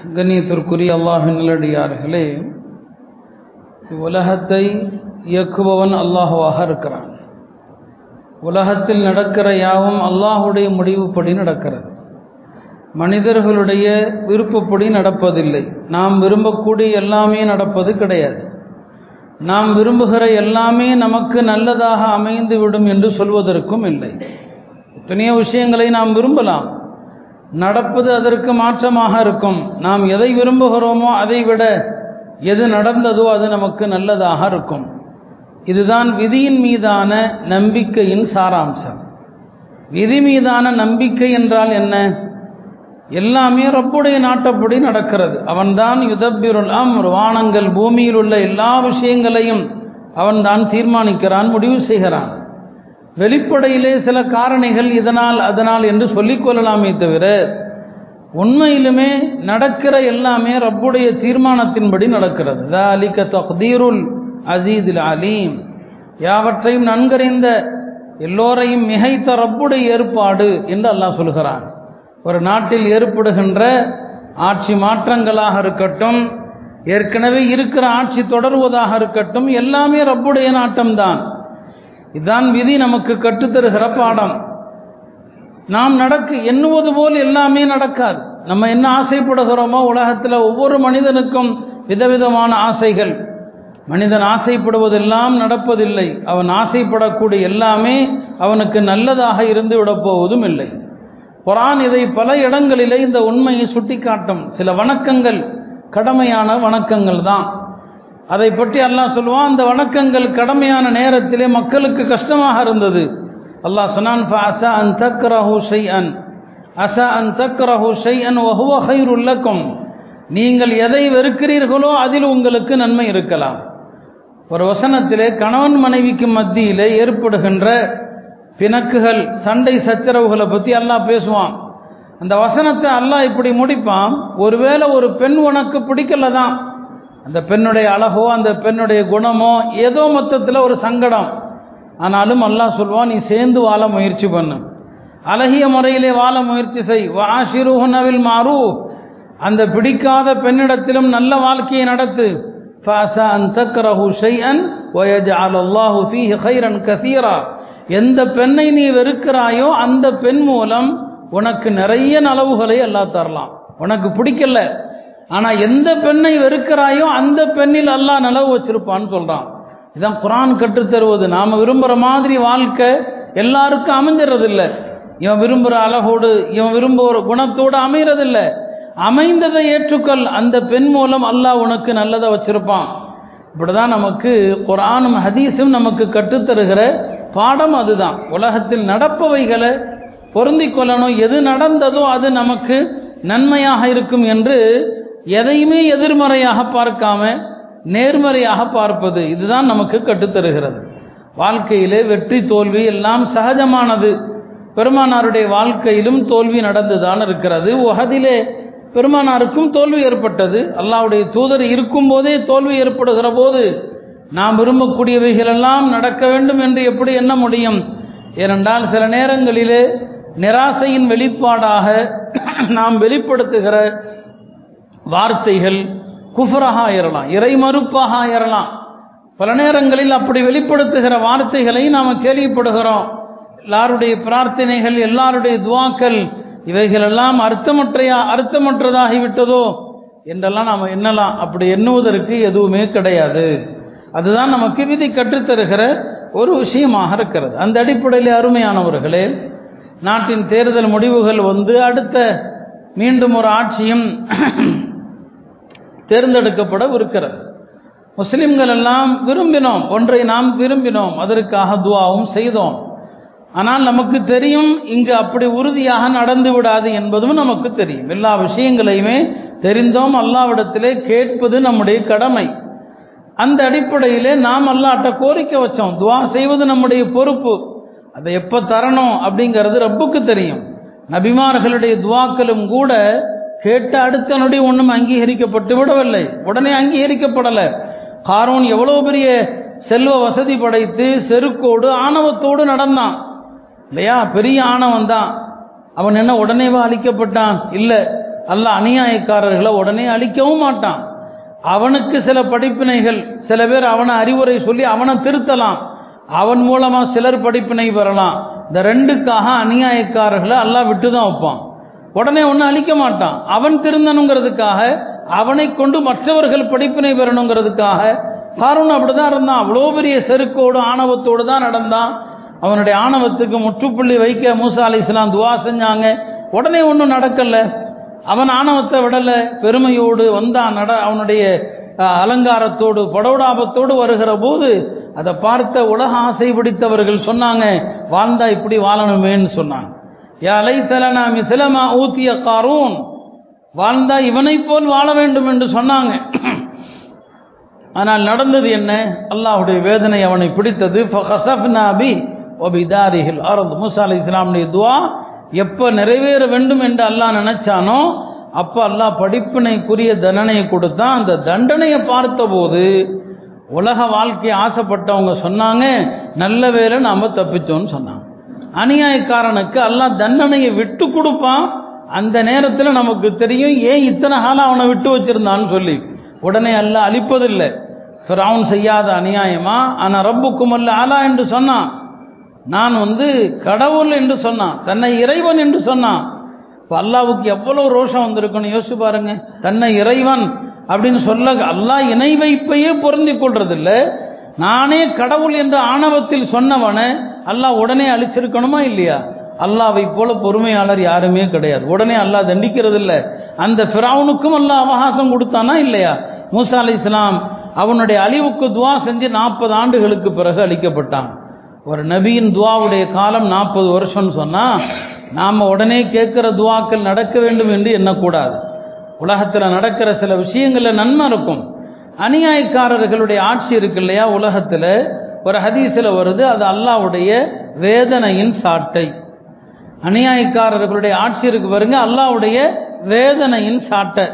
கண்ணியத்திற்குரிய அல்லாஹ்வின் நல்லடியார்களே, உலகத்தை இயக்குபவன் அல்லாஹ்வாக இருக்கிறான். உலகத்தில் நடக்கிற யாவும் அல்லாஹுடைய முடிவுப்படி நடக்கிறது. மனிதர்களுடைய விருப்பப்படி நடப்பதில்லை. நாம் விரும்பக்கூடிய எல்லாமே நடப்பது கிடையாது. நாம் விரும்புகிற எல்லாமே நமக்கு நல்லதாக அமைந்து விடும் என்று சொல்வதற்கும் இல்லை. எத்தனையோ விஷயங்களை நாம் விரும்பலாம், நடப்பது அதற்கு மாற்றமாக இருக்கும். நாம் எதை விரும்புகிறோமோ அதை விட எது நடந்ததோ அது நமக்கு நல்லதாக இருக்கும். இதுதான் விதியின் மீதான நம்பிக்கையின் சாராம்சம். விதி மீதான நம்பிக்கை என்றால் என்ன? எல்லாமே ரப்புடைய நாட்டப்படி நடக்கிறது. அவன்தான் யுதப்பிருல் அம்ர், வானங்கள் பூமியில் உள்ள எல்லா விஷயங்களையும் அவன்தான் தீர்மானிக்கிறான், முடிவு செய்கிறான். வெளிப்படையிலே சில காரணிகள் இதனால் அதனால் என்று சொல்லிக்கொள்ளலாமே தவிர உண்மையிலுமே நடக்கிற எல்லாமே ரப்புடைய தீர்மானத்தின்படி நடக்கிறது. ذَلِكَ تَقْدِيرُ الْعَزِيزِ الْعَلِيمِ, யாவற்றையும் நன்கறிந்த எல்லோரையும் மிகைத்த ரப்புடைய ஏற்பாடு என்று அல்லாஹ் சொல்கிறான். ஒரு நாட்டில் ஏற்படுகின்ற ஆட்சி மாற்றங்களாக இருக்கட்டும், ஏற்கனவே இருக்கிற ஆட்சி தொடர்வதாக இருக்கட்டும், எல்லாமே ரப்புடைய நாட்டம்தான். இதுதான் விதி நமக்கு கற்றுத்தருகிற பாடம். நாம் எண்ணுவது போல் எல்லாமே நடக்காது. நம்ம என்ன ஆசைப்படுகிறோமோ, உலகத்தில் ஒவ்வொரு மனிதனுக்கும் விதவிதமான ஆசைகள். மனிதன் ஆசைப்படுவதெல்லாம் நடப்பதில்லை. அவன் ஆசைப்படக்கூடிய எல்லாமே அவனுக்கு நல்லதாக இருந்து விடப்போவதும் இல்லை. குர்ஆன் இதை பல இடங்களிலே இந்த உண்மையை சுட்டி காட்டும். சில வணக்கங்கள் கடமையான வணக்கங்கள் தான். அதை பற்றி அல்லாஹ் சொல்வான், அந்த வணக்கங்கள் கடமையான நேரத்திலே மக்களுக்கு கஷ்டமாக இருந்தது. அல்லாஹ் சொன்னான், ஃபஅஸா அன் தக்ரஹு ஷைஅன் அஸா அன் தக்ரஹு ஷைஅன் வஹுவ கைருல் லக்கும், நீங்கள் எதை வெறுக்கிறீர்களோ அதில் உங்களுக்கு நன்மை இருக்கலாம். ஒரு வசனத்திலே கணவன் மனைவிக்கு மத்தியிலே ஏற்படுகின்ற பிணக்குகள், சண்டை சச்சரவுகளை பற்றி அல்லாஹ் பேசுவான். அந்த வசனத்தை அல்லாஹ் இப்படி முடிப்பான், ஒருவேளை ஒரு பெண் உனக்கு பிடிக்கல தான், அந்த பெண்ணுடைய அழகோ அந்த பெண்ணுடைய குணமோ ஏதோ மொத்தத்தில் ஒரு சங்கடம், ஆனாலும் அல்லாஹ் சொல்வான், நீ சேர்ந்து வாழ முயற்சி பண்ணு, அழகிய முறையிலே வாழ முயற்சி செய். வஆஷிருஹுன்ன பில் மஅரூஃப், அந்த பிடிக்காத பெண்ணிடத்திலும் நல்ல வாழ்க்கையை நடத்து. ஃபஅஸா அன் தக்ரஹு ஷைஅன் வயஜஅல் அல்லாஹு ஃபீஹி கைரன் கஸீரா, எந்த பெண்ணை நீ வெறுக்கிறாயோ அந்த பெண் மூலம் உனக்கு நிறைய நலவுகளை அல்லாஹ் தரலாம். உனக்கு பிடிக்கல, ஆனால் எந்த பெண்ணை வெறுக்கிறாயோ அந்த பெண்ணில் அல்லாஹ் நலவு வச்சிருப்பான்னு சொல்கிறான். இதான் குர்ஆன் கற்றுத்தருவது. நாம் விரும்புகிற மாதிரி வாழ்க்கை எல்லாருக்கும் அமைஞ்சிடறதில்லை. இவன் விரும்புகிற அழகோடு, இவன் விரும்புகிற குணத்தோடு அமைகிறதில்லை. அமைந்ததை ஏற்றுக்கொள், அந்த பெண் மூலம் அல்லாஹ் உனக்கு நல்லதை வச்சிருப்பான். இப்படிதான் நமக்கு குர்ஆனும் ஹதீஸும் நமக்கு கற்றுத்தருகிற பாடம் அதுதான். உலகத்தில் நடப்பவைகளை பொருந்தி கொள்ளணும், எது நடந்ததோ அது நமக்கு நன்மையாக இருக்கும் என்று எதையுமே எதிர்மறையாக பார்க்காம நேர்மறையாக பார்ப்பது, இதுதான் நமக்கு கற்றுத்தருகிறது. வாழ்க்கையிலே வெற்றி தோல்வி எல்லாம் சகஜமானது. பெருமானாருடைய வாழ்க்கையிலும் தோல்வி நடந்துதான் இருக்கிறது. உஹதிலே பெருமானாருக்கும் தோல்வி ஏற்பட்டது. அல்லாஹ்வுடைய தூதர் இருக்கும் போதே தோல்வி ஏற்படுகிற போது நாம் விரும்பக்கூடியவைகளெல்லாம் நடக்க வேண்டும் என்று எப்படி எண்ண முடியும்? ஏனென்றால் சில நேரங்களிலே நிராசையின் வெளிப்பாடாக நாம் வெளிப்படுத்துகிற வார்த்தைகள் குஃப்ராக ஆயிரலாம், இறை மறுப்பாக ஆயிரலாம். பல நேரங்களில் அப்படி வெளிப்படுத்துகிற வார்த்தைகளை நாம் கேள்விப்படுகிறோம். எல்லாருடைய பிரார்த்தனைகள், எல்லாருடைய துவாக்கள் இவைகளெல்லாம் அர்த்தமற்றதாகிவிட்டதோ என்றெல்லாம் நாம் எண்ணலாம். அப்படி எண்ணுவதற்கு எதுவுமே கிடையாது. அதுதான் நமக்கு விதி கற்றுத்தருகிற ஒரு விஷயமாக இருக்கிறது. அந்த அடிப்படையில் அருமையானவர்களே, நாட்டின் தேர்தல் முடிவுகள் அடுத்த மீண்டும் ஒரு ஆட்சியும் தேர்ந்தெடுக்கப்பட இருக்கிறது. முஸ்லிம்கள் எல்லாம் விரும்பினோம், ஒன்றை நாம் விரும்பினோம், அதற்காக துஆவும் செய்தோம். ஆனால் நமக்கு தெரியும் இங்கு அப்படி உறுதியாக நடந்து விடாது என்பதும் நமக்கு தெரியும். எல்லா விஷயங்களையுமே தெரிந்தோம். அல்லாஹ்விடத்திலே கேட்பது நம்முடைய கடமை. அந்த அடிப்படையிலே நாம் அல்லாஹ்ட்ட கோரிக்கை வச்சோம். துஆ செய்வது நம்முடைய பொறுப்பு. அதை எப்போ தரணும் அப்படிங்கிறது ரப்புக்கு தெரியும். நபிமார்களுடைய துஆக்களும் கூட கேட்ட அடுத்த நொடி ஒன்றும் அங்கீகரிக்கப்பட்டு விடவில்லை, உடனே அங்கீகரிக்கப்படலை. காரூன் எவ்வளோ பெரிய செல்வ வசதி படைத்து செருக்கோடு ஆணவத்தோடு நடந்தான் இல்லையா? பெரிய ஆணவம் தான். அவன் என்ன உடனேவா அழிக்கப்பட்டான்? இல்லை, அல்லாஹ் அநியாயக்காரர்களை உடனே அழிக்கவும் மாட்டான். அவனுக்கு சில படிப்பினைகள், சில பேர் அவனை அறிவுரை சொல்லி அவனை திருத்தலாம், அவன் மூலமா சிலர் படிப்பினை பெறலாம். இந்த ரெண்டுக்காக அநியாயக்காரர்களை அல்லாஹ் விட்டு தான் வைப்பான், உடனே ஒன்றும் அழிக்க மாட்டான். அவன் திருந்தணுங்கிறதுக்காக, அவனை கொண்டு மற்றவர்கள் படிப்பினை பெறணுங்கிறதுக்காக. காரூன் அப்படிதான் இருந்தான், அவ்வளோ பெரிய செருக்கோடு ஆணவத்தோடு தான் நடந்தான். அவனுடைய ஆணவத்துக்கு முற்றுப்புள்ளி வைக்க மூசா அலைஹிஸ்ஸலாம் துவா செஞ்சாங்க, உடனே ஒன்றும் நடக்கல. அவன் ஆணவத்தை விடல, பெருமையோடு வந்தான். அவனுடைய அலங்காரத்தோடு படோடாபத்தோடு வருகிற போது அதை பார்த்த உலக ஆசை பிடித்தவர்கள் சொன்னாங்க, வாழ்ந்தா இப்படி வாழணுமேன்னு சொன்னாங்க. யா லைத்தலனா மிஸ்ல மா ஊதிய காரூன், வாழ்ந்தா இவனை போல் வாழ வேண்டும் என்று சொன்னாங்க. ஆனால் நடந்தது என்ன? அல்லாஹ்வுடைய வேதனை அவனை பிடித்தது. ஃபகஸஃப்னா பி வபிதாரிஹில் அர்த். மூசா அலைஹிஸ்ஸலாமுடைய துஆ எப்போ நிறைவேற வேண்டும் என்று அல்லாஹ் நினைச்சானோ அப்போ அல்லாஹ் படிப்பினைக்குரிய தண்டனையை கொடுத்தான். அந்த தண்டனையை பார்த்தபோது உலக வாழ்க்கையை ஆசைப்பட்டவங்க சொன்னாங்க, நல்ல வேளை நாம் தப்பிச்சோன்னு சொன்னாங்க. அநியாயக்காரனுக்கு அல்லாஹ் தண்டனையை விட்டு கொடுப்பான். அந்த நேரத்தில் நமக்கு தெரியும் ஏன் இத்தனை காலம் அவனை விட்டு வச்சிருந்தான்னு சொல்லி. உடனே அல்லாஹ் அழிப்பதில்லை. ஃபிரௌன் செய்யாத அநியாயமா ஆனா ரப்புக்கும் அல்ல ஆலா என்று சொன்னான், நான் கடவுள் என்று சொன்னான், தன்னை இறைவன் என்று சொன்னான். இப்போ அல்லாஹ்வுக்கு எவ்வளவு ரோஷம் வந்திருக்குன்னு யோசிச்சு பாருங்க. தன்னை இறைவன் அப்படின்னு சொல்ல அல்லாஹ் இணை வைப்பையே பொருந்தி கொள்றதில்ல. நானே கடவுள் என்ற ஆணவத்தில் சொன்னவனை அல்லாஹ் உடனே அழிச்சிருக்கணுமா இல்லையா? அல்லாஹ்வை போல பொறுமையாளர் யாருமே கிடையாது. உடனே அல்லாஹ் தண்டிக்கிறது இல்லை. அந்த ஃபிரௌனுக்கும் அல்லாஹ் அவகாசம் கொடுத்தானா இல்லையா? மூசா அலைஹிஸ்ஸலாம் அவனுடைய அழிவுக்கு துவா செஞ்சு 40 ஆண்டுகளுக்கு பிறகு அழிக்கப்பட்டான். ஒரு நபியின் துவாவுடைய காலம் 40 வருஷம்னு சொன்னால் நாம் உடனே கேட்குற துவாக்கள் நடக்க வேண்டும் என்று எண்ணக்கூடாது. உலகத்தில் நடக்கிற சில விஷயங்களில் நன்மை இருக்கும். அநியாயக்காரர்களுடைய ஆட்சி இருக்கு இல்லையா உலகத்தில், ஒரு ஹதீஸில் வருது, அது அல்லாஹ்வுடைய வேதனையின் சாட்டை. அநியாயக்காரர்களுடைய ஆட்சி இருக்கு பாருங்க, அல்லாஹ்வுடைய வேதனையின் சாட்டை.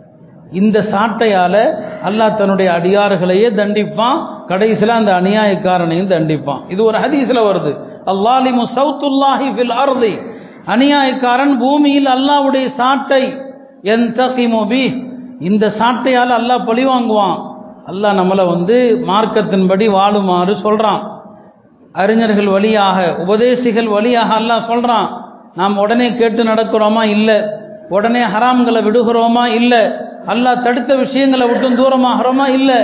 இந்த சாட்டையால் அல்லாஹ் தன்னுடைய அடியார்களையே தண்டிப்பான், கடைசியில் அந்த அநியாயக்காரனையும் தண்டிப்பான். இது ஒரு ஹதீஸில் வருது. அல்லாலிமு சௌத்துல்லாஹி ஃபில் அர்தி, அநியாயக்காரன் பூமியில் அல்லாஹ்வுடைய சாட்டை. யன்தகிமு பி, இந்த சாட்டையால் அல்லாஹ் பழி வாங்குவான். அல்லாஹ் நம்மளை மார்க்கத்தின்படி வாழுமாறு சொல்கிறான். அறிஞர்கள் வழியாக, உபதேசிகள் வழியாக அல்லாஹ் சொல்கிறான். நாம் உடனே கேட்டு நடக்கிறோமா? இல்லை. உடனே ஹராம்களை விடுகிறோமா? இல்லை. அல்லாஹ் தடுத்த விஷயங்களை விட்டும் தூரமாகிறோமா? இல்லை.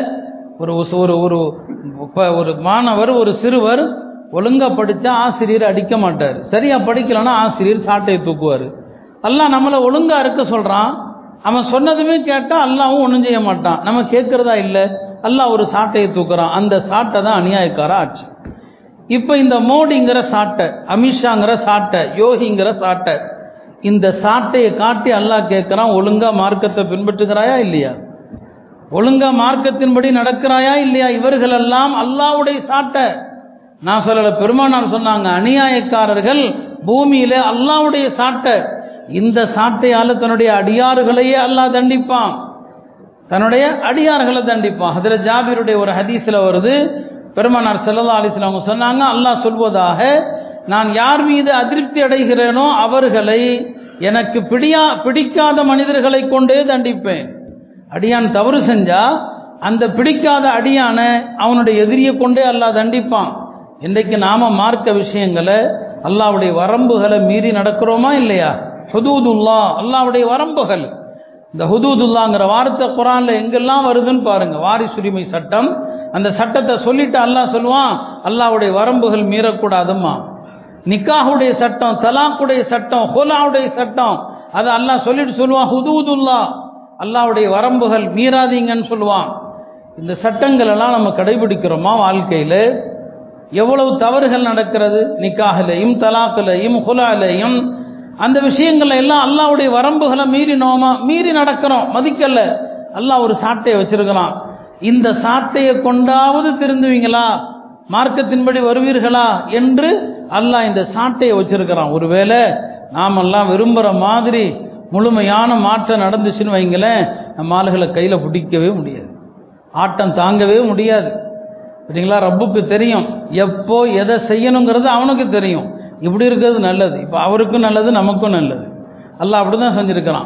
ஒரு மாணவர், ஒரு சிறுவர் ஒழுங்காக படித்தா ஆசிரியர் அடிக்க மாட்டார், சரியாக படிக்கலைன்னா ஆசிரியர் சாட்டையை தூக்குவார். அல்லாஹ் நம்மளை ஒழுங்காக இருக்க சொல்கிறான். அவன் சொன்னதுமே கேட்டால் அல்லாவும் ஒன்றும் செய்ய மாட்டான். நம்ம கேட்குறதா இல்லை, அல்லாஹ் ஒரு சாட்டையை தூக்குறான். அந்த சாட்டை தான் அநியாயக்கார ஆட்சி. இப்போ இந்த மோடிங்கிற சாட்டை, அமித்ஷாங்கிற சாட்டை, யோகிங்கிற சாட்டை, இந்த சாட்டையை காட்டி அல்லாஹ் கேட்குறான், ஒழுங்காக மார்க்கத்தை பின்பற்றுகிறாயா இல்லையா? ஒழுங்காக மார்க்கத்தின்படி நடக்கிறாயா இல்லையா? இவர்களெல்லாம் அல்லாஹ்வுடைய சாட்டை. நான் சொல்லலை, பெருமானார் சொன்னாங்க, அநியாயக்காரர்கள் பூமியில் அல்லாஹ்வுடைய சாட்டை. இந்த சாட்டையால் தன்னுடைய அடியார்களையே அல்லாஹ் தண்டிப்பான், தன்னுடைய அடியார்களை தண்டிப்பான். ஹஜ்ரத் ஜாபிருடைய ஒரு ஹதீஸில் வருது, பெருமானார் ஸல்லல்லாஹு அலைஹி வஸல்லம் சொன்னாங்க, அல்லாஹ் சொல்வதாக, நான் யார் மீது அதிருப்தி அடைகிறேனோ அவர்களை எனக்கு பிடிக்காத மனிதர்களை கொண்டே தண்டிப்பேன். அடியான் தவறு செஞ்சா அந்த பிடிக்காத அடியான அவனுடைய எதிரியை கொண்டே அல்லாஹ் தண்டிப்பான். இன்றைக்கு நாம மார்க்க விஷயங்களை, அல்லாஹ்வுடைய வரம்புகளை மீறி நடக்கிறோமா இல்லையா? ஹுதூதுல்லா, அல்லாஹ்வுடைய வரம்புகள். இந்த ஹுதூதுல்லாங்கிற வார்த்தை குர்ஆன்ல எங்கெல்லாம் வருதுன்னு பாருங்க. வாரிசுரிமை சட்டம், அந்த சட்டத்தை சொல்லிட்டு அல்லாஹ் சொல்லுவான், அல்லாஹ்வுடைய வரம்புகள் மீறக்கூடாதும்மா. நிக்காஹுடைய சட்டம், தலாக்குடைய சட்டம், ஹுலாவுடைய சட்டம், அதை அல்லாஹ் சொல்லிட்டு சொல்லுவான் ஹுதூதுல்லா, அல்லாஹ்வுடைய வரம்புகள் மீறாதீங்கன்னு சொல்லுவான். இந்த சட்டங்கள் எல்லாம் நம்ம கடைபிடிக்கிறோமா? வாழ்க்கையில் எவ்வளவு தவறுகள் நடக்கிறது, நிக்காஹிலையும் தலாக்கிலையும் ஹுலாலையும். அந்த விஷயங்கள் எல்லாம் அல்லாஹ்வுடைய வரம்புகளை மீறி நடக்கிறோம், மதிக்கல. அல்லாஹ் ஒரு சாட்டையை வச்சிருக்கிறான். இந்த சாட்டையை கொண்டாவது திருந்துவீங்களா, மார்க்கத்தின்படி வருவீர்களா என்று அல்லாஹ் இந்த சாட்டையை வச்சிருக்கிறான். ஒருவேளை நாமெல்லாம் விரும்புகிற மாதிரி முழுமையான மாற்றம் நடந்துச்சுன்னு வைங்களேன், நம்ம ஆளுகளை கையில் பிடிக்கவே முடியாது, ஆட்டம் தாங்கவே முடியாது. சரிங்களா? ரப்புக்கு தெரியும் எப்போ எதை செய்யணுங்கிறது அவனுக்கு தெரியும். இப்படி இருக்கிறது நல்லது, இப்போ அவருக்கும் நல்லது, நமக்கும் நல்லது. அல்லாஹ் அப்படி தான் செஞ்சுருக்கிறான்.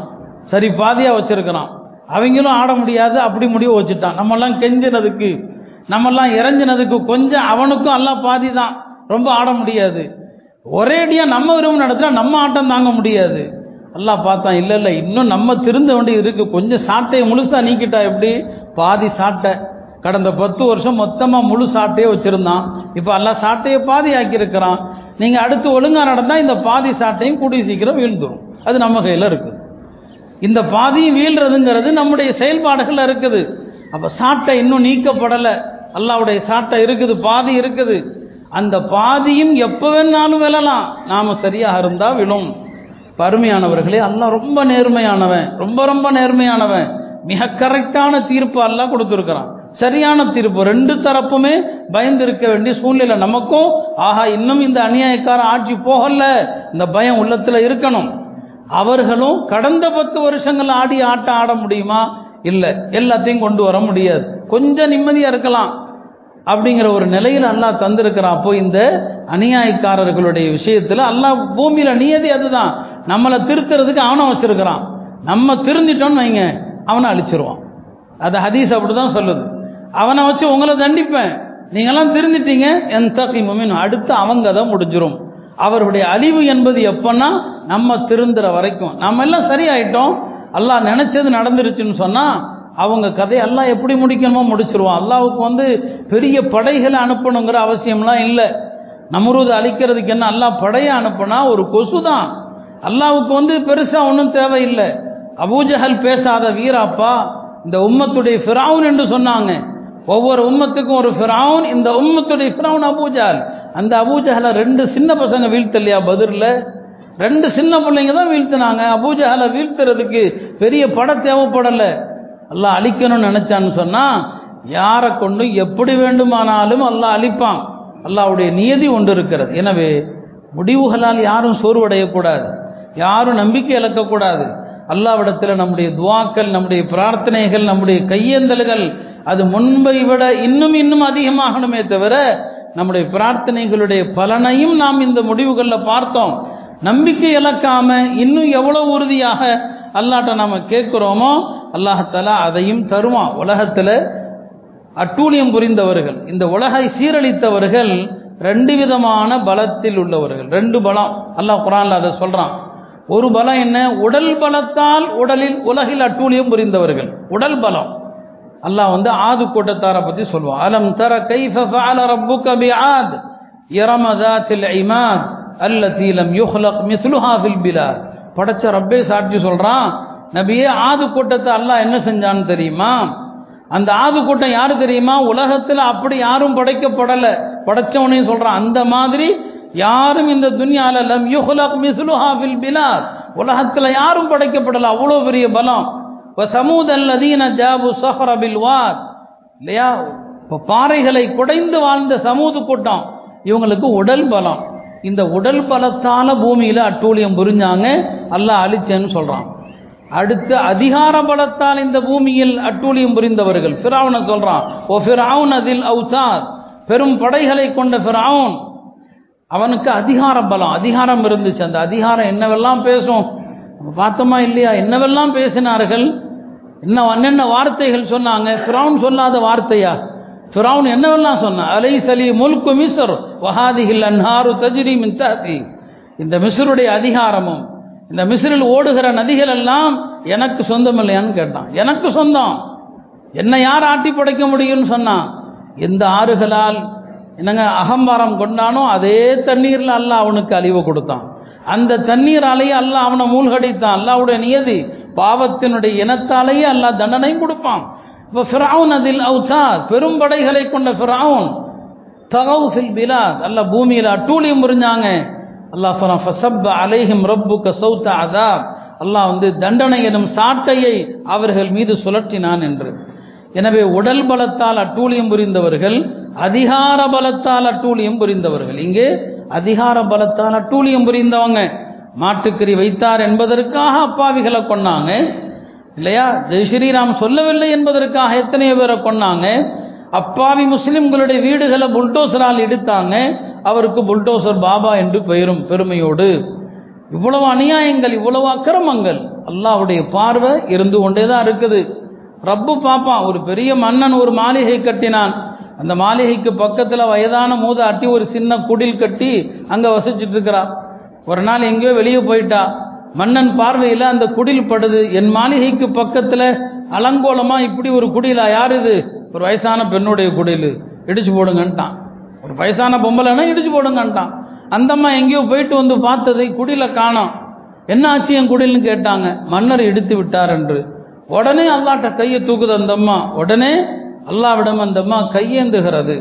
சரி பாதியாக வச்சிருக்கிறான். அவங்களும் ஆட முடியாது, அப்படி முடிவு வச்சுட்டான். நம்மெல்லாம் கெஞ்சினதுக்கு, நம்மெல்லாம் இறஞ்சினதுக்கு கொஞ்சம் அவனுக்கும் எல்லாம் பாதி தான், ரொம்ப ஆட முடியாது. ஒரேடியாக நம்ம விரும்ப நடத்தினா நம்ம ஆட்டம் தாங்க முடியாது. அல்லாஹ் பார்த்தான், இல்லை இல்லை இன்னும் நம்ம திருந்த வேண்டியது இருக்கு, கொஞ்சம் சாட்டையை முழுசா நீக்கிட்டா எப்படி? பாதி சாட்டை கடந்த 10 வருஷம் மொத்தமாக முழு சாட்டையே வச்சிருந்தான். இப்போ அல்லாஹ் சாட்டையை பாதி ஆக்கியிருக்கிறான். நீங்கள் அடுத்து ஒழுங்காக நடந்தால் இந்த பாதி சாட்டையும் கூடிய சீக்கிரம் வீழ்ந்துடும். அது நம்ம கையில் இருக்குது. இந்த பாதியும் வீழ்றதுங்கிறது நம்முடைய செயல்பாடுகள் இருக்குது. அப்போ சாட்டை இன்னும் நீக்கப்படலை, அல்லாஹ்வுடைய சாட்டை இருக்குது, பாதி இருக்குது. அந்த பாதியும் எப்போ வேணாலும் விழலாம், நாம் சரியாக இருந்தால் விழும். பருமையானவர்களே, அல்லாஹ் ரொம்ப நேர்மையானவன், ரொம்ப ரொம்ப நேர்மையானவன். மிக கரெக்டான தீர்ப்பு அல்லாஹ் கொடுத்துருக்கிறான், சரியான தீர்ப்பு. 2 தரப்புமே பயந்திருக்க வேண்டிய சூழ்நிலை நமக்கும். ஆஹா, இன்னும் இந்த அநியாயக்கார ஆட்சி போகல, இந்த பயம் உள்ளத்தில் இருக்கணும். அவர்களும் கடந்த 10 வருஷங்கள் ஆடி ஆட்டம் ஆட முடியுமா? இல்லை, எல்லாத்தையும் கொண்டு வர முடியாது. கொஞ்சம் நிம்மதியாக இருக்கலாம் அப்படிங்கிற ஒரு நிலையில் அல்லாஹ் தந்திருக்கிறான். அப்போ இந்த அநியாயக்காரர்களுடைய விஷயத்தில் அல்லாஹ் பூமியில் நியதி அதுதான், நம்மளை திருத்துறதுக்கு அவனை வச்சிருக்கிறான். நம்ம திருந்திட்டோன்னு வைங்க, அவனை அழிச்சிருவான். அது ஹதீஸ் அப்படி தான் சொல்லுது. அவனை வச்சு உங்களை தண்டிப்பேன், நீங்கள்லாம் திருந்திட்டீங்க, என் தகிமுமின் அடுத்து அவங்க தான் முடிஞ்சிடும். அவருடைய அழிவு என்பது எப்பன்னா நம்ம திருந்துற வரைக்கும். நம்ம எல்லாம் சரியாயிட்டோம், அல்லாஹ் நினைச்சது நடந்துருச்சுன்னு சொன்னால் அவங்க கதையை அல்லாஹ் எப்படி முடிக்கணுமோ முடிச்சிருவான். அல்லாஹ்வுக்கு பெரிய படைகளை அனுப்பணுங்கிற அவசியம்லாம் இல்லை. நம்ரூதை அழிக்கிறதுக்கு என்ன அல்லாஹ் படையை அனுப்புனா ஒரு கொசு தான். அல்லாஹ்வுக்கு பெருசாக ஒன்றும் தேவையில்லை. அபூஜஹல் பேசாத வீராப்பா, இந்த உம்மத்துடைய ஃபிரௌன் என்று சொன்னாங்க. ஒவ்வொரு உம்மத்துக்கும் ஒரு ஃபிரௌன், இந்த உம்மத்துடைய ஃபிரௌன் அபூஜஹல். அந்த அபூஜஹலை 2 சின்ன பசங்க வீழ்த்தலையா பத்ரில்? 2 சின்ன பிள்ளைங்க தான் வீழ்த்தினாங்க. அபூஜஹலை வீழ்த்துறதுக்கு பெரிய படை தேவைப்படலை. அல்லாஹ் அழிக்கணும்னு நினைச்சான்னு சொன்னால் யாரை கொண்டு எப்படி வேண்டுமானாலும் அல்லாஹ் அழிப்பான். அல்லாஹ்வுடைய நியதி ஒன்று இருக்கிறது. எனவே முடிவுகளால் யாரும் சோர்வடையக்கூடாது, யாரும் நம்பிக்கை இழக்கக்கூடாது. அல்லாஹ்விடத்தில் நம்முடைய துவாக்கள், நம்முடைய பிரார்த்தனைகள், நம்முடைய கையேந்தல்கள் அது முன்பை விட இன்னும் அதிகமாகணுமே தவிர நம்முடைய பிரார்த்தனைகளுடைய பலனையும் நாம் இந்த முடிவுகளில் பார்த்தோம். நம்பிக்கை இழக்காம இன்னும் எவ்வளோ உறுதியாக அல்லாஹ்ட்ட நாம் கேட்குறோமோ அல்லாஹ் தஆலா அதையும் தருவான். உலகத்தில் அட்டூழியம் புரிந்தவர்கள், இந்த உலகை சீரழித்தவர்கள் 2 விதமான பலத்தில் உள்ளவர்கள். 2 பலம் அல்லாஹ் குர்ஆன்ல அதை சொல்றான். ஒரு பலம் என்ன? உடல் பலத்தால் உலகில் அட்டூழியம் புரிந்தவர்கள். உடல் பலம். அல்லாஹ் ஆது கூட்டத்தாரை பற்றி சொல்லுவான். அலம் தர கைஃப ஃபஅல ரப்புக பிஆத் இரம ذاتில் இமாத் அல்லதி லம் யுக்லக் மிஸ்லுஹா ஃபில் பிலாத். படைச்ச ரப்பே சாட்சி சொல்றான், நபியே ஆது கூட்டத்தை அல்லாஹ் என்ன செஞ்சான்னு தெரியுமா? அந்த ஆது கூட்டம் யாரு தெரியுமா? உலகத்தில் அப்படி யாரும் படைக்கப்படலை, படைச்சவனையும் சொல்றான். அந்த மாதிரி யாரும் இந்த துன்யால லம் யுக்லக் மிஸ்லுஹா ஃபில் பிலாத், உலகத்தில் யாரும் படைக்கப்படலை. அவ்வளோ பெரிய பலம். வசமூத் அல்லதீன ஜாபு ஸஹ்ர பில் வாத், இல்லையா? இப்போ பாறைகளை குடைந்து வாழ்ந்த சமூது கூட்டம், இவங்களுக்கு உடல் பலம். இந்த உடல் பலத்தால பூமியில அட்டூழியம் புரிஞ்சாங்க, அல்லாஹ் அழிச்சேன்னு சொல்றான். அடுத்து அதிகார பலத்தால் இந்த பூமியில் அட்டூழியம் புரிந்தவர்கள் ஃபிரௌனை சொல்றான். ஓ ஃபிரௌன் அதில் அவுதாத், பெரும் படைகளை கொண்ட ஃபிரௌன், அவனுக்கு அதிகார பலம், அதிகாரம் இருந்துச்சு. அந்த அதிகாரம் என்னவெல்லாம் பேசும் நம்ம பார்த்தோமா இல்லையா? என்னவெல்லாம் பேசினார்கள், என்னென்ன வார்த்தைகள் சொன்னாங்க. ஃபிரௌன் சொல்லாத வார்த்தையா? ஃபிரௌன் என்னவெல்லாம் சொன்னான்? அலைஸலி முல்கு மிஸ்ர் வஹாதிஹில் அன்ஹாரு தஜ்ரி மின் தஹ்தி, இந்த மிஸ்ருடைய அதிகாரமும் இந்த மிஸ்ரில் ஓடுகிற நதிகள் எல்லாம் எனக்கு சொந்தம் இல்லையான்னு கேட்டான். எனக்கு சொந்தம், என்னை யார் ஆட்டி படைக்க முடியும்னு சொன்னான். எந்த ஆறுகளால் அகம்பாரம் கொண்டானோ அதே தண்ணீரில் அல்லாஹ் அவனுக்கு அழிவு கொடுத்தான். அந்த தண்ணீராலேயே அல்லாஹ் அவனை மூழ்கடித்தான். அல்லாஹ்வுடைய நியதி, பாவத்தினுடைய இனத்தாலேயே அல்லாஹ் தண்டனை கொடுப்பான். இப்போ ஃபிரௌன் அதில் அவுதாத், பெரும் படைகளை கொண்ட ஃபிரௌன் தகவ் ஃபில் பிலாத், அல்லாஹ் பூமியில் அட்டூழியம் புரிஞ்சாங்க. அல்லாஹ் சொன்னான் ஃபஸப்ப அலைஹிம் ரப்புக சௌத அதாப், அல்லாஹ் தண்டனை எனும் சாட்டையை அவர்கள் மீது சுழற்றினான் என்று. எனவே உடல் பலத்தால் அட்டூழியம் புரிந்தவர்கள், அதிகார பலத்தால் அட்டூழியம் புரிந்தவர்கள். இங்கே அதிகார பலத்தால் அட்டூழியம் புரிந்தவங்க மாட்டுக்கறி வைத்தார் என்பதற்காக அப்பாவிகளை கொன்னாங்க, இல்லையா? ஜெய் ஸ்ரீராம் சொல்லவில்லை என்பதற்காக எத்தனையோ பேரை கொன்னாங்க. அப்பாவி முஸ்லிம்களுடைய வீடுகளை புல்டோசரால் இடித்தாங்க, அவருக்கு புல்டோசர் பாபா என்று பெயரும் பெருமையோடு. இவ்வளவு அநியாயங்கள், இவ்வளவு அக்கிரமங்கள், அல்லாஹ்வுடைய பார்வை இருந்து கொண்டே தான் இருக்குது. ரப்பு பாப்பான். ஒரு பெரிய மன்னன் ஒரு மாளிகை கட்டினான். அந்த மாளிகைக்கு பக்கத்தில் வயதான மூதாட்டி ஒரு சின்ன குடில் கட்டி அங்கே வசிச்சுட்டு இருக்கிறான். ஒரு நாள் எங்கேயோ வெளியே போயிட்டா. மன்னன் பார்வையில் அந்த குடில் படுது. என் மாளிகைக்கு பக்கத்தில் அலங்கோலமா இப்படி ஒரு குடிலா? யார் இது? ஒரு வயசான பெண்ணுடைய குடில், இடிச்சு போடுங்கன்ட்டான். ஒரு வயசான பொம்பளைனா இடிச்சு போடுங்கன்ட்டான். அந்தம்மா எங்கேயோ போயிட்டு வந்து பார்த்ததை குடில காணோம். என்ன ஆச்சு என் குடில்னு கேட்டாங்க. மன்னர் இடித்து விட்டார் என்று. உடனே அல்லாட்ட கையை தூக்குது அந்தம்மா. உடனே அல்லாவிடம் அந்தம்மா கையேந்துகிறது.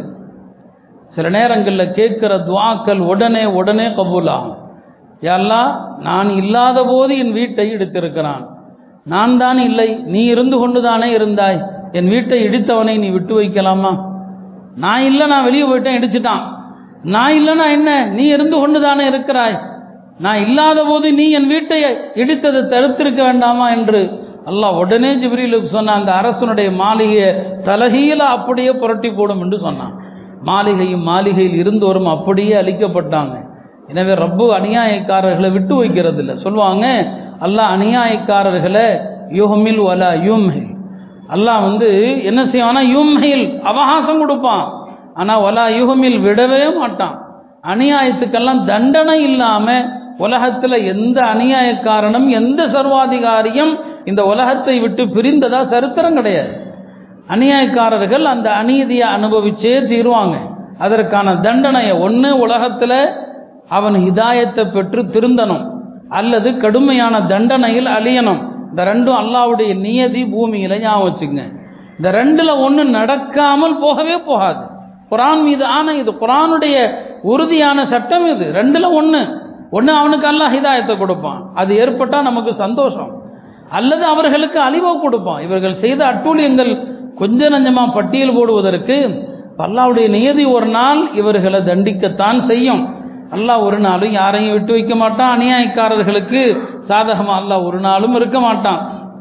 சில நேரங்களில் கேட்கிற துஆக்கள் உடனே உடனே கபூலாகும். யா அல்லாஹ், நான் இல்லாத போது என் வீட்டை இடித்திருக்கிறான். நான் தான் இல்லை, நீ இருந்து கொண்டு தானே இருந்தாய். என் வீட்டை இடித்தவனை நீ விட்டு வைக்கலாமா? நான் இல்லை, நான் வெளியே போயிட்டேன், இடிச்சிட்டான். நான் இல்லைனா என்ன, நீ இருந்து கொண்டு தானே இருக்கிறாய். நான் இல்லாத போது நீ என் வீட்டை இடித்ததை தடுத்திருக்க வேண்டாமா என்று அல்லாஹ் உடனே ஜிப்ரீலுக்கு சொன்னான். அந்த அரசனுடைய மாளிகையை தலகீழ அப்படியே புரட்டி போடும் என்று சொன்னான். மாளிகையும் மாளிகையில் இருந்தோரும் அப்படியே அழிக்கப்பட்டாங்க. எனவே ரப்பு அநியாயக்காரர்களை விட்டு வைக்கிறது இல்லை. சொல்லுவாங்க, அல்லாஹ் அநியாயக்காரர்களை யுஹ்மில் வலா யும்ஹில். அல்லாஹ் என்ன செய்வானா, யும்ஹில் அவகாசம் கொடுப்பான். ஆனால் வலா யுஹ்மில் விடவே மாட்டான். அநியாயத்துக்கெல்லாம் தண்டனை இல்லாமல் உலகத்தில் எந்த அநியாயக்காரனும் எந்த சர்வாதிகாரியும் இந்த உலகத்தை விட்டு பிரிந்ததா சரித்திரம் கிடையாது. அநியாயக்காரர்கள் அந்த அநீதியை அனுபவிச்சே தீருவாங்க. அதற்கான தண்டனையை ஒன்று உலகத்தில் அவன் ஹிதாயத்தை பெற்று திருந்தணும், அல்லது கடுமையான தண்டனையில் அழியணும். இந்த ரெண்டும் அல்லாஹ்வுடைய நியதி பூமியில ஞாபகம் வச்சுங்க. இந்த ரெண்டுல ஒன்று நடக்காமல் போகவே போகாது. குர்ஆன் மீது ஆணை, இது குர்ஆனுடைய உறுதியான சட்டம். இது ரெண்டுல ஒன்று அவனுக்கு அல்லாஹ் ஹிதாயத்தை கொடுப்பான், அது ஏற்பட்டால் நமக்கு சந்தோஷம், அல்லது அவர்களுக்கு அழிவை கொடுப்பான். இவர்கள் செய்த அட்டூழியங்கள் கொஞ்ச நஞ்சமா பட்டியல் போடுவதற்கு அல்லாஹ்வுடைய நியதி ஒரு நாள் இவர்களை தண்டிக்கத்தான் செய்யும். அல்லாஹ் ஒரு நாளும் யாரையும் விட்டு வைக்க மாட்டான். அநியாயக்காரர்களுக்கு சாதகமாக அல்லாஹ் ஒரு நாளும் இருக்க மாட்டான்.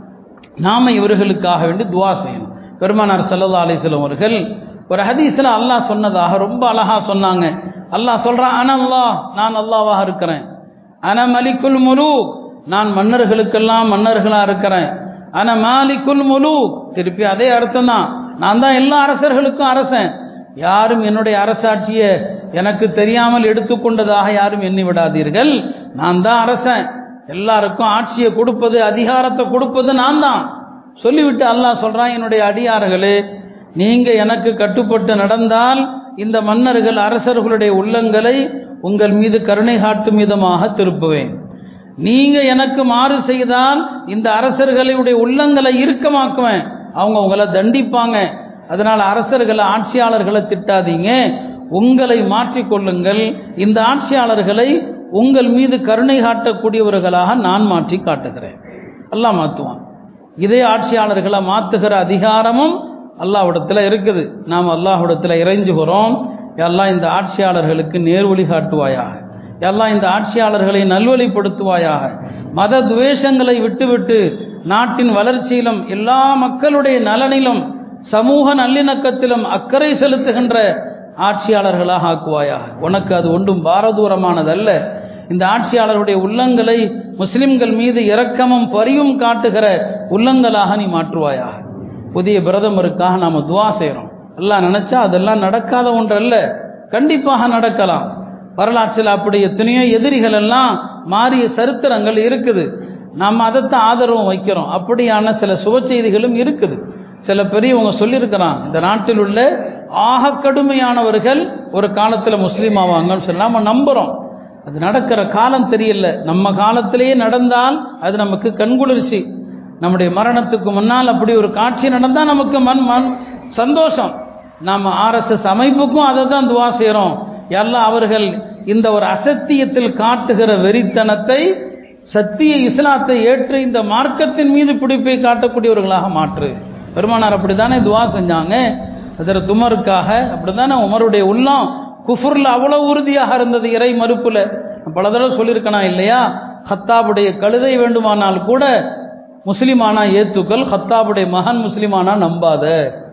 நாம இவர்களுக்காக வேண்டி துவா செய்யணும். பெருமானார் ஸல்லல்லாஹு அலைஹி வஸல்லம் அவர்கள் ஒரு ஹதீஸ்ல அல்லாஹ் சொன்னதாக ரொம்ப அழகா சொன்னாங்க. அல்லாஹ் சொல்றான், அனல்லாஹ், நான் அல்லாஹ்வாக இருக்கிறேன். அன மலிக்குல் முலூக், நான் மன்னர்களுக்கெல்லாம் மன்னர்களா இருக்கிறேன். அன மாலிக்குல் முலூக், திருப்பி அதே அர்த்தம் தான். நான் தான் எல்லா அரசர்களுக்கும் அரசன். யாரும் என்னுடைய அரசாட்சியை எனக்கு தெரியாமல் எடுத்துக்கொண்டதாக யாரும் எண்ணி விடாதீர்கள். நான் தான் அரசன், எல்லாருக்கும் ஆட்சியை கொடுப்பது, அதிகாரத்தை கொடுப்பது நான் தான் சொல்லிவிட்டு அல்லாஹ் சொல்றான், என்னுடைய அடியார்களே, நீங்க எனக்கு கட்டுப்பட்டு நடந்தால் இந்த மன்னர்கள் அரசர்களுடைய உள்ளங்களை உங்கள் மீது கருணை காட்டும் விதமாக திருப்புவேன். நீங்க எனக்கு மாறு செய்தால் இந்த அரசர்களுடைய உள்ளங்களை இறுக்கமாக்குவேன், அவங்க உங்களை தண்டிப்பாங்க. அதனால அரசர்களை, ஆட்சியாளர்களை திட்டாதீங்க, உங்களை மாற்றிக்கொள்ளுங்கள். இந்த ஆட்சியாளர்களை உங்கள் மீது கருணை காட்டக்கூடியவர்களாக நான் மாற்றி காட்டுகிறேன். அல்லாஹ் மாற்றுவான். இதே ஆட்சியாளர்களை மாற்றுகிற அதிகாரமும் அல்லாஹ்விடத்தில் இருக்குது. நாம் அல்லாஹ்விடத்தில் இறைஞ்சுகிறோம், அல்லாஹ் இந்த ஆட்சியாளர்களுக்கு நேர்வழி காட்டுவாயாக, அல்லாஹ் இந்த ஆட்சியாளர்களை நல்வழிப்படுத்துவாயாக. மத துவேஷங்களை விட்டுவிட்டு நாட்டின் வளர்ச்சியிலும் எல்லா மக்களுடைய நலனிலும் சமூக நல்லிணக்கத்திலும் அக்கறை செலுத்துகின்ற ஆட்சியாளர்களாக ஆக்குவாயாக. உனக்கு அது ஒன்றும் பாரதூரமானதல்ல. இந்த ஆட்சியாளருடைய உள்ளங்களை முஸ்லிம்கள் மீது இரக்கமும் பரிவும் காட்டுகிற உள்ளங்களாக நீ மாற்றுவாயாக. புதிய பிரதமருக்காக நாம் துவா செய்கிறோம். எல்லாம் நினைச்சா அதெல்லாம் நடக்காத ஒன்றல்ல, கண்டிப்பாக நடக்கலாம். வரலாற்றில் அப்படி எத்தனையோ எதிரிகள் எல்லாம் மாறிய சரித்திரங்கள் இருக்குது. நாம் அதைத்தான் ஆதரவும் வைக்கிறோம். அப்படியான சில சுப செய்திகளும் இருக்குது. சில பெரியவங்க சொல்லியிருக்கிறான், இந்த நாட்டில் உள்ள ஆக கடுமையானவர்கள் ஒரு காலத்தில் முஸ்லீம் ஆவாங்கன்னு சொல்லி நாம் நம்புகிறோம். அது நடக்கிற காலம் தெரியல. நம்ம காலத்திலேயே நடந்தால் அது நமக்கு கண்குளிர்ச்சி. நம்முடைய மரணத்துக்கு முன்னால் அப்படி ஒரு காட்சி நடந்தால் நமக்கு மண் சந்தோஷம். நாம் RSS அமைப்புக்கும் அதை தான் துவா செய்கிறோம். எல்லாம் அவர்கள் இந்த ஒரு அசத்தியத்தில் காட்டுகிற வெறித்தனத்தை சத்திய இஸ்லாத்தை ஏற்று இந்த மார்க்கத்தின் மீது பிடிப்பை காட்டக்கூடியவர்களாக மாற்று. பெருமானார் அப்படித்தானே துவா செஞ்சாங்க. அதில் உமருக்காக அப்படித்தானே உமருடைய உள்ளம் குஃபுர்ல அவ்வளவு உறுதியாக இருந்தது, இறை மறுப்புல. பல தடவை சொல்லியிருக்கணும் இல்லையா, ஹத்தாபுடைய கழுதை வேண்டுமானால் கூட முஸ்லிமானா ஏத்துக்கள், ஹத்தாபுடைய மகன் முஸ்லிமானா நம்பாத.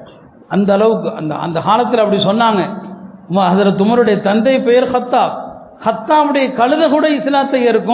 அந்த அளவுக்கு அந்த காலத்தில் அப்படி சொன்னாங்க. ஹஜ்ரத் உமருடைய தந்தை பெயர் ஹத்தாப். ஹத்தாபுடைய கழுதை கூட இஸ்லாத்தை ஏற்கும்,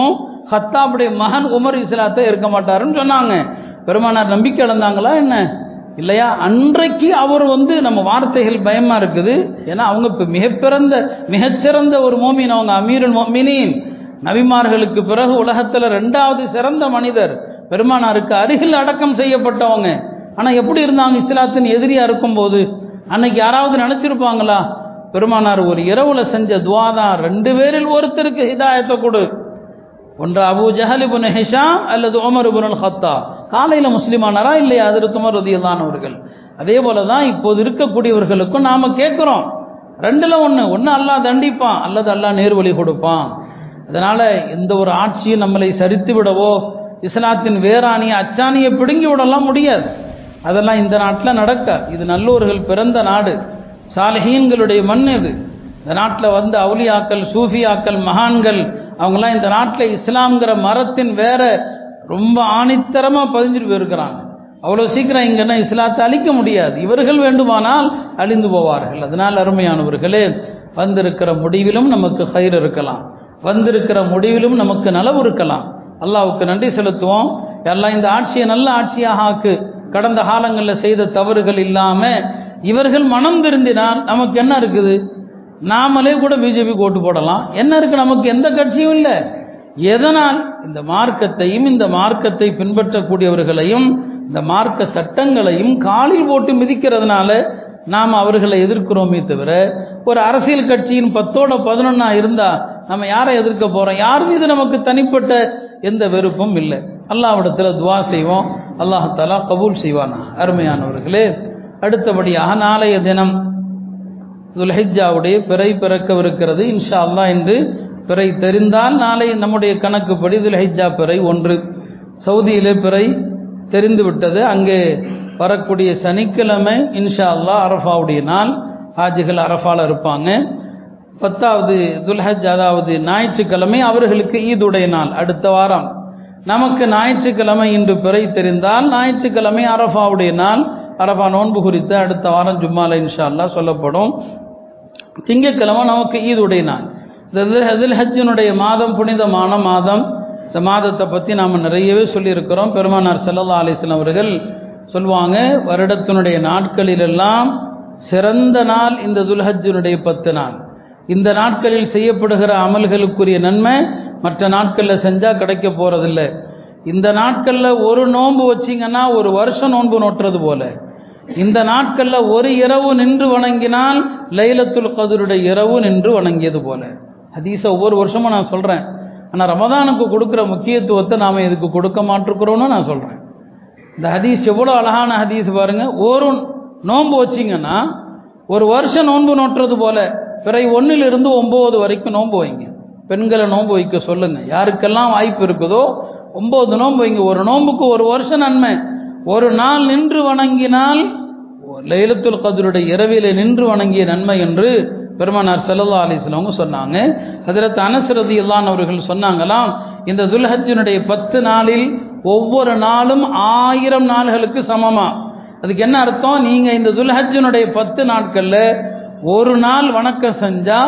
ஹத்தாபுடைய மகன் உமர் இஸ்லாத்தை ஏற்க மாட்டாருன்னு சொன்னாங்க. பெருமானார் நம்பிக்கை இழந்தாங்களா என்ன? இல்லையா? அன்றைக்கு அவர் நம்ம வார்த்தைகள் பயமா இருக்குது. ஏன்னா அவங்க இப்போ மிகச்சிறந்த ஒரு மோமின், அவங்க அமீருல் மோமினின், நபிமார்களுக்கு பிறகு உலகத்தில் 2வது சிறந்த மனிதர், பெருமானாருக்கு அருகில் அடக்கம் செய்யப்பட்டவங்க. ஆனால் எப்படி இருந்தாங்க? இஸ்லாத்தின் எதிரியா இருக்கும்போது அன்னைக்கு யாராவது நினைச்சிருப்பாங்களா? பெருமானார் ஒரு இரவுல செஞ்ச துவா தான், 2 பேரில் ஒருத்தருக்கு ஹிதாயத்தை கொடு, ஒன்று அபூ ஜஹல் இப்னு ஹிஷாம் அல்லது உமர் இப்னுல் கத்தாப். காலையில் முஸ்லிமானாரா இல்லையா ஹஜ்ரத் உமர் ரலியல்லாஹு அவர்கள்? அதே போல தான் இப்போது இருக்கக்கூடியவர்களுக்கும் நாம கேட்குறோம், 2ல ஒன்று அல்லாஹ் தண்டிப்பான் அல்லது அல்லாஹ் நேர்வழி கொடுப்பான். அதனால எந்த ஒரு ஆட்சியும் நம்மளை சரித்து விடவோ இஸ்லாத்தின் வேராணியை அச்சாணியை பிடுங்கி விடலாம் முடியாது. அதெல்லாம் இந்த நாட்டில் நடக்க. இது நல்லோர்கள் பிறந்த நாடு, சாலிஹீன்களுடைய மண். இது இந்த நாட்டில் அவுலியாக்கள், சூஃபியாக்கள், மகான்கள் அவங்களாம் இந்த நாட்டில் இஸ்லாம்ங்கிற மரத்தின் வேற ரொம்ப ஆணித்தரமாக பதிஞ்சிட்டு போயிருக்கிறாங்க. அவ்வளோ சீக்கிரம் இங்கன்னா இஸ்லாத்தை அழிக்க முடியாது. இவர்கள் வேண்டுமானால் அழிந்து போவார்கள். அதனால் அருமையானவர்களே, வந்திருக்கிற முடிவிலும் நமக்கு ஹைர் இருக்கலாம், வந்திருக்கிற முடிவிலும் நமக்கு நலவு இருக்கலாம். அல்லாஹ்வுக்கு நன்றி செலுத்துவோம். எல்லாம் இந்த ஆட்சியை நல்ல ஆட்சியாக ஆக்கு. கடந்த காலங்களில் செய்த தவறுகள் இல்லாமல் இவர்கள் மனம் திருந்தினால் நமக்கு என்ன இருக்குது? நாமளே கூட பிஜேபி ஓட்டு போடலாம். என்ன இருக்கு? நமக்கு எந்த கட்சியும் இல்லை. எதனால்? இந்த மார்க்கத்தையும் இந்த மார்க்கத்தை பின்பற்றக்கூடியவர்களையும் இந்த மார்க்க சட்டங்களையும் காலில் போட்டு மிதிக்கிறதுனால நாம் அவர்களை எதிர்க்கிறோமே தவிர, ஒரு அரசியல் கட்சியின் 10ஓட 11 இருந்தா நம்ம யாரை எதிர்க்க போறோம்? யார் மீது நமக்கு தனிப்பட்ட எந்த வெறுப்பும் இல்லை. அல்லாஹ்விடத்தில் துவா செய்வோம், அல்லாஹ் தஆலா கபூல் செய்வானா. அருமையானவர்களே, அடுத்தபடியாக நாளைய தினம் துல்ஹிஜ்ஜாவுடைய பிறை பிறக்கவிருக்கிறது. இன்ஷா அல்லாஹ் இன்று பிறை தெரிந்தால் நாளை நம்முடைய கணக்குப்படி துல்ஹிஜ்ஜா பிறை 1. சவுதியிலே பிறை தெரிந்து விட்டது. அங்கே வரக்கூடிய சனிக்கிழமை இன்ஷா அல்லாஹ் அரஃபாவுடைய நாள். ஹாஜிகள் அரஃபால இருப்பாங்க. 10வது துல்ஹஜ், அதாவது ஞாயிற்றுக்கிழமை அவர்களுக்கு ஈதுடைய நாள். அடுத்த வாரம் நமக்கு ஞாயிற்றுக்கிழமை இன்று பிறை தெரிந்தால் ஞாயிற்றுக்கிழமை அரஃபாவுடைய நாள். அரஃபா நோன்பு குறித்து அடுத்த வாரம் ஜும்மால இன்ஷா அல்லாஹ் சொல்லப்படும். திங்கட்கிழமை நமக்கு ஈதுடைய நாள். துல்ஹஜ்ஜினுடைய மாதம் புனிதமான மாதம். இந்த மாதத்தை பற்றி நாம் நிறையவே சொல்லியிருக்கிறோம். பெருமானார் ஸல்லல்லாஹு அலைஹி வஸல்லம் அவர்கள் சொல்லுவாங்க, வருடத்தினுடைய நாட்களிலெல்லாம் சிறந்த நாள் இந்த துல்ஹஜ்ஜினுடைய 10 நாள். இந்த நாட்களில் செய்யப்படுகிற அமல்களுக்குரிய நன்மை மற்ற நாட்களில் செஞ்சால் கிடைக்க போகிறதில்லை. இந்த நாட்களில் ஒரு நோன்பு வச்சிங்கன்னா ஒரு வருஷம் நோன்பு நோட்டுறது போல. இந்த நாட்களில் ஒரு இரவு நின்று வணங்கினால் லைலத்துல் கத்ருடைய இரவு நின்று வணங்கியது போல. ஹதீஸை ஒவ்வொரு வருஷமும் நான் சொல்கிறேன். ஆனால் ரமதானுக்கு கொடுக்குற முக்கியத்துவத்தை நாம் இதுக்கு கொடுக்க மாட்டிருக்கிறோன்னு நான் சொல்கிறேன். இந்த ஹதீஸ் எவ்வளோ அழகான ஹதீஸ் பாருங்கள். ஒரு நோன்பு வச்சிங்கன்னா ஒரு வருஷம் நோன்பு நோட்டுறது போல. பிறை 1லிருந்து 9 வரைக்கும் நோன்பு வைங்க. பெண்களை நோன்பு வைக்க சொல்லுங்கள். யாருக்கெல்லாம் வாய்ப்பு இருக்குதோ 9 நோன்பு வைங்க. ஒரு நோன்புக்கு ஒரு வருஷம் நன்மை. ஒரு நாள் நின்று வணங்கினால் லைலத்துல் கத்ருடைய இரவிலே நின்று வணங்கிய நன்மை என்று பெருமானார் ஸல்லல்லாஹு அலைஹி வஸல்லம் சொன்னாங்க. ஹஜ்ரத் அனஸ் ரலியல்லாஹு அன்ஹு அவர்கள் சொன்னாங்களாம், இந்த துல்ஹஜ்ஜினுடைய 10 நாளில் ஒவ்வொரு நாளும் 1000 நாள்களுக்கு சமமா. அதுக்கு என்ன அர்த்தம்? நீங்க இந்த துல்ஹஜ்ஜினுடைய 10 நாட்கள்ல ஒரு நாள் வணக்கம் செஞ்சா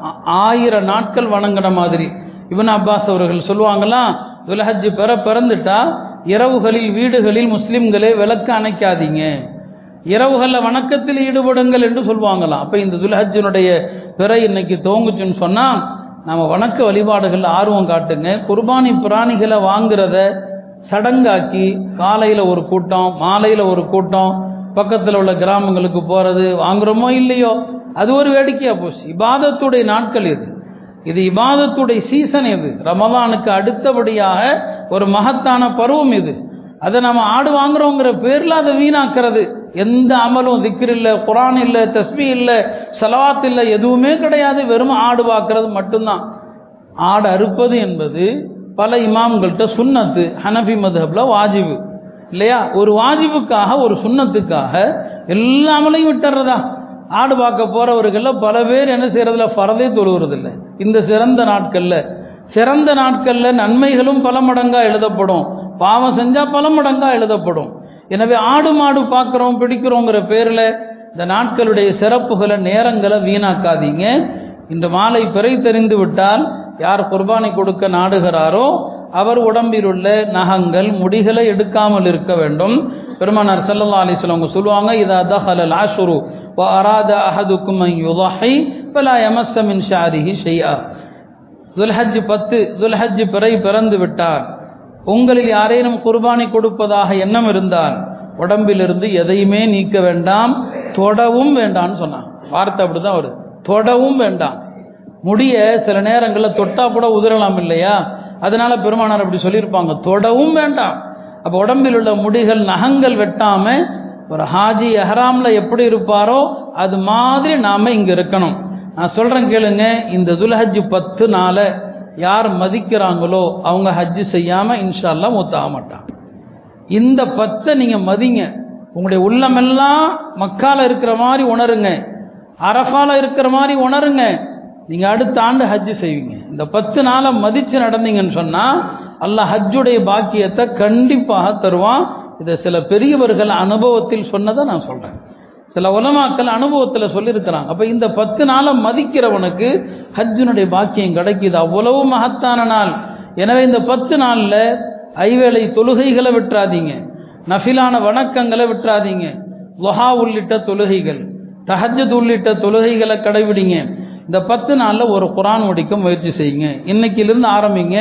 1000 நாட்கள் வணங்கின மாதிரி. இப்னு அப்பாஸ் அவர்கள் சொல்லுவாங்களாம், துல்ஹஜ் பிறந்துட்டா இரவுகளில் வீடுகளில் முஸ்லிம்களே விளக்கு அணைக்காதீங்க, இரவுகளில் வணக்கத்தில் ஈடுபடுங்கள் என்று சொல்லுவாங்களாம். அப்போ இந்த துல்ஹஜ்ஜினுடைய பிறை இன்னைக்கு துவங்குச்சுன்னு சொன்னால் நம்ம வணக்க வழிபாடுகள் ஆர்வம் காட்டுங்க. குர்பானி பிராணிகளை வாங்குறத சடங்காக்கி காலையில் ஒரு கூட்டம், மாலையில் ஒரு கூட்டம், பக்கத்தில் உள்ள கிராமங்களுக்கு போகிறது, வாங்குறோமோ இல்லையோ அது ஒரு வேடிக்கையாக போச்சு. இபாதத்துடைய நாட்கள் இது இபாதத்துடைய சீசன். இது ரமதானுக்கு அடுத்தபடியாக ஒரு மகத்தான பருவம் இது. அதை நம்ம ஆடு வாங்குறோங்கிற பேரில் அதை வீணாக்கிறது. எந்த அமலும் திக்ர் இல்லை, குரான் இல்லை, தஸ்பீ இல்லை, ஸலவாத் இல்லை, எதுவுமே கிடையாது. வெறும் ஆடு பார்க்கறது மட்டும்தான். ஆடு அறுப்பது என்பது பல இமாம்கள்கிட்ட சுன்னத்து, ஹனஃபி மதுஹப்ல வாஜிபு இல்லையா? ஒரு வாஜிபுக்காக ஒரு சுன்னத்துக்காக எல்லா அமலையும் விட்டுறதா? ஆடு பார்க்க போறவர்கள் பல பேர் என்ன செய்யறதில்ல, ஃபரதே தொழுகிறதில்லை. இந்த சிறந்த நாட்களில் நன்மைகளும் பல மடங்கா எழுதப்படும், பாவம் செஞ்சா பல மடங்கா எழுதப்படும். எனவே ஆடு மாடு பார்க்குறோம் பிடிக்கிறோங்கிற பேரில் இந்த நாட்களுடைய சிறப்புகளை நேரங்களை வீணாக்காதீங்க. இன்று மாலை பிறை தெரிந்து விட்டால் யார் குர்பானி கொடுக்க நாடுகிறாரோ அவர் உடம்பில் உள்ள நகங்கள் முடிகளை எடுக்காமல் இருக்க வேண்டும். பெருமானார் ஸல்லல்லாஹு அலைஹி வஸல்லம் அவங்க சொல்லுவாங்க, இதா தஹலல் அஷ்ரு வ அராத அஹதுக்கும் அன் யுضحி ஃபலா யமஸ்ஸ மின் ஷஅரிஹி ஷைஆ. துல்ஹஜ் 10 துல்ஹஜ் பிறை பிறந்து விட்டார், உங்களில் யாரேனும் குர்பானி கொடுப்பதாக எண்ணம் இருந்தால் உடம்பிலிருந்து எதையுமே நீக்க வேண்டாம், தொடவும் வேண்டாம்னு சொன்னான். வார்த்தை அப்படிதான் வருது, தொடவும் வேண்டாம். முடிய சில நேரங்களில் தொட்டா கூட உதிரலாம் இல்லையா, அதனால பெருமானார் அப்படி சொல்லியிருப்பாங்க, தொடவும் வேண்டாம். அப்போ உடம்பில் உள்ள முடிகள் நகங்கள் வெட்டாம ஒரு ஹாஜி எஹ்ராம்ல எப்படி இருப்பாரோ அது மாதிரி நாம இங்க இருக்கணும். நான் சொல்றேன் கேளுங்க, இந்த துல்ஹஜ் 10 நாளை யார் மதிக்கிறாங்களோ அவங்க ஹஜ்ஜு செய்யாம இன்ஷா அல்லாஹ் மூத்தாக மாட்டாங்க. இந்த 10 நீங்க மதிங்க, உங்களுடைய உள்ளமெல்லாம் மக்கால இருக்கிற மாதிரி உணருங்க, அரஃபால இருக்கிற மாதிரி உணருங்க. நீங்க அடுத்த ஆண்டு ஹஜ்ஜு செய்வீங்க. இந்த 10 நாளை மதிச்சு நடந்தீங்கன்னு சொன்னா அல்லாஹ் ஹஜ்ஜுடைய பாக்கியத்தை கண்டிப்பாக தருவான். இதை சில பெரியவர்கள் அனுபவத்தில் சொன்னதை நான் சொல்றேன், சில உலமாக்கள் அனுபவத்தில் சொல்லியிருக்கிறாங்க. அப்ப இந்த 10 நாளை மதிக்கிறவனுக்கு ஹஜ்ஜுனுடைய பாக்கியம் கிடைக்குது, அவ்வளவு மகத்தான நாள். எனவே இந்த 10 நாள்ல ஐவேளை தொழுகைகளை விட்டுறாதீங்க, நஃபிலான வணக்கங்களை விட்டுறாதீங்க, துஹா உள்ளிட்ட தொழுகைகள், தஹஜ்ஜுத் உள்ளிட்ட தொழுகைகளை கடைபிடிங்க. இந்த 10 நாளில் ஒரு குர்ஆன் முடிக்க முயற்சி செய்யுங்க. இன்னைக்கிலிருந்து ஆரம்பிங்க.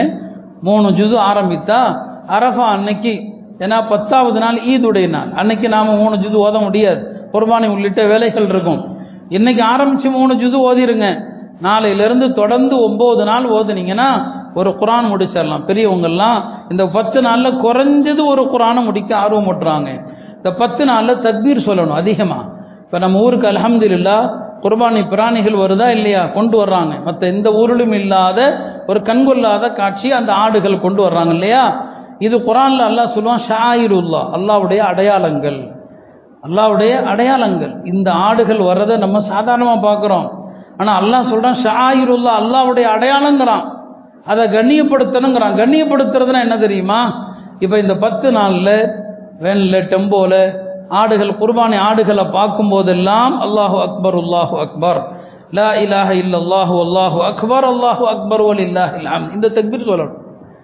3 ஜுது ஆரம்பித்தா அரஃபா அன்னைக்கு, ஏன்னா 10வது நாள் ஈதுடைய நாள், அன்னைக்கு நாம 3 ஜுது ஓத முடியாது, குர்பானி உள்ளிட்ட வேலைகள் இருக்கும். இன்னைக்கு ஆரம்பிச்சு 3 ஜுது ஓதிருங்க. நாளையிலிருந்து தொடர்ந்து 9 நாள் ஓதுனீங்கன்னா ஒரு குர்ஆன் முடிச்சிடலாம். பெரியவங்கெல்லாம் இந்த 10 நாளில் குறைஞ்சது ஒரு குர்ஆனை முடிக்க ஆர்வம் ஊட்டுறாங்க. இந்த 10 நாளில் தக்பீர் சொல்லணும் அதிகமா. இப்போ நம்ம ஊருக்கு அல்ஹம்துலில்லாஹ் குர்பானி பிராணிகள் வருதா இல்லையா, கொண்டு வர்றாங்க. மற்ற எந்த ஊரிலும் இல்லாத ஒரு கண்கொள்ளாத காட்சி அந்த ஆடுகள் கொண்டு வர்றாங்க இல்லையா. இது குர்ஆன்ல அல்லாஹ் சொல்லுவான், ஷாயிருல்லாஹ், அல்லாஹ்வுடைய அடையாளங்கள், அல்லாஹ்வுடைய அடையாளங்கள். இந்த ஆடுகள் வர்றதை நம்ம சாதாரணமாக பார்க்குறோம், ஆனால் அல்லாஹ் சொல்கிறான் ஷாயிருல்லாஹ், அல்லாஹ்வுடைய அடையாளங்கிறான். அதை கண்ணியப்படுத்தணுங்கிறான். கண்ணியப்படுத்துறதுனா என்ன தெரியுமா, இப்போ இந்த 10 நாளில் வேனில் டெம்போல ஆடுகள், குர்பானி ஆடுகளை பார்க்கும் போதெல்லாம் அல்லாஹு அக்பர் அல்லாஹு அக்பர், லா இலாஹ இல்லல்லாஹு அல்லாஹு அக்பர் அல்லாஹு அக்பர் வலில்லாஹில் ஹம்த், இந்த தக்பீர் சொல்லணும்.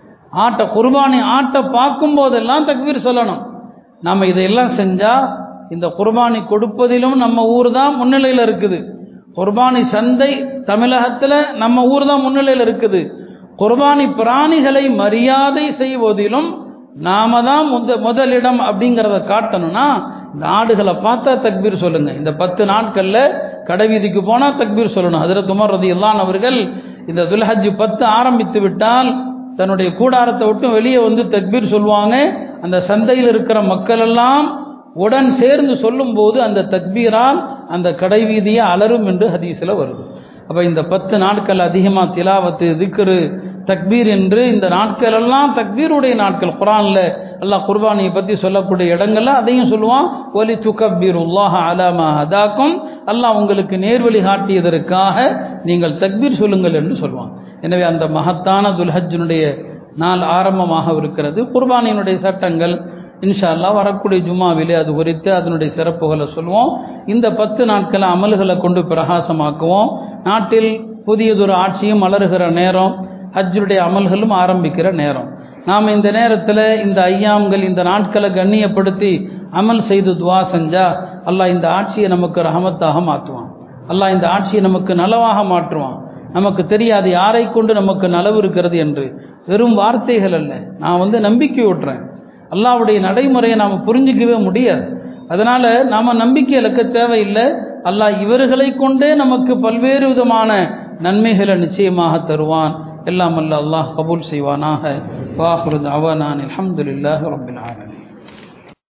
குர்பானி ஆட்டை பார்க்கும் போதெல்லாம் தக்பீர் சொல்லணும். நம்ம இதையெல்லாம் செஞ்சா இந்த குர்பானி கொடுப்பதிலும் நம்ம ஊர் தான் முன்னிலையில் இருக்குது. குர்பானி சந்தை தமிழகத்தில் நம்ம ஊர் தான் முன்னிலையில் இருக்குது. குர்பானி பிராணிகளை மரியாதை செய்வதிலும் நாம தான் முதலிடம் அப்படிங்கிறத காட்டணும்னா இந்த ஆடுகளை பார்த்தா தக்பீர் சொல்லுங்க. இந்த 10 நாட்கள்ல கடைவீதிக்கு போனா தக்பீர் சொல்லணும். ஹஜ்ரத் உமர் ரலியல்லாஹு அன்ஹு அவர்கள் இந்த துல்ஹஜ் 10 ஆரம்பித்து விட்டால் தன்னுடைய கூடாரத்தை விட்டு வெளியே வந்து தக்பீர் சொல்லுவாங்க. அந்த சந்தையில் இருக்கிற மக்கள் எல்லாம் உடன் சேர்ந்து சொல்லும் போது அந்த தக்பீரால் அந்த கடைவீதியை அலரும் என்று ஹதீஸ்ல வருது. அப்போ இந்த 10 நாட்கள் அதிகமாக திலாவத்து, திக்ரு, தக்பீர் என்று இந்த நாட்கள் எல்லாம் தக்பீருடைய நாட்கள். குர்ஆன்ல அல்லாஹ் குர்பானியை பற்றி சொல்லக்கூடிய இடங்கள்ல அதையும் சொல்லுவான், ஒலி துகப்பீருல்லாஹ அலா மா ஹதாக்கும், அல்லாஹ் உங்களுக்கு நேர்வழி காட்டியதற்காக நீங்கள் தக்பீர் சொல்லுங்கள் என்று சொல்லுவான். எனவே அந்த மகத்தான துல்ஹஜ்ஜுனுடைய நாள் ஆரம்பமாக இருக்கிறது. குர்பானியினுடைய சட்டங்கள் இன்ஷா அல்லாஹ் வரக்கூடிய ஜும்மாவிலே அது குறித்து அதனுடைய சிறப்புகளை சொல்லுவோம். இந்த 10 நாட்களை அமல்களை கொண்டு பிரகாசமாக்குவோம். நாட்டில் புதியதொரு ஆட்சியும் மலருகிற நேரம், ஹஜ்ஜுடைய அமல்களும் ஆரம்பிக்கிற நேரம். நாம் இந்த நேரத்தில் இந்த ஐயாம்கள், இந்த நாட்களை கண்ணியப்படுத்தி அமல் செய்து துவா செஞ்சா அல்லாஹ் இந்த ஆட்சியை நமக்கு ரஹமத்தாக மாற்றுவான். அல்லாஹ் இந்த ஆட்சியை நமக்கு நலவாக மாற்றுவான். நமக்கு தெரியாது யாரை கொண்டு நமக்கு நலவு இருக்கிறது என்று. வெறும் வார்த்தைகள் அல்ல, நான் நம்பிக்கை விட்டுறேன். அல்லாஹ்வுடைய நடைமுறையை நாம் புரிஞ்சிக்கவே முடியாது. அதனால நாம நம்பிக்கை இழக்க தேவையில்லை. அல்லாஹ் இவர்களை கொண்டே நமக்கு பல்வேறு விதமான நன்மைகளை நிச்சயமாக தருவான். எல்லாம் அல்ல அல்லாஹ் கபூல் செய்வானாக. வாஹிரு தஅவானா அல்ஹம்துலில்லாஹி ரப்பில் ஆலமீன்.